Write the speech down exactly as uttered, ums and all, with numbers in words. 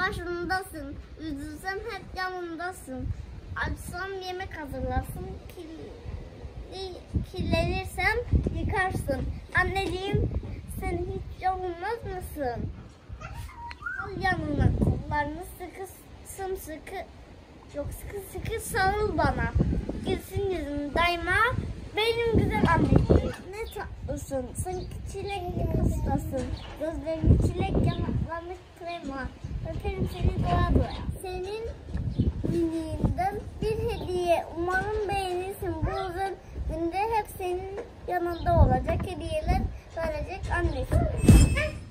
başındasın. Üzülsem hep yanındasın. Açsam yemek hazırlarsın. Kirli, kirlenirsem yıkarsın. Anneciğim, sen hiç yorulmaz mısın? Al yanına kollarını sıkı sımsıkı, çok sıkı sıkı sarıl bana. Gülsün yüzüm daima benim güzel anneciğim. Ne tatlısın, sanki çilek hastasın. Gözlerini çilek, yanaklarını krema. Öperim seni doya doya. Senin miniğinden bir hediye. Umarım beğenirsin. Bu uzun günde hep senin yanında olacak hediyeler verecek annesi.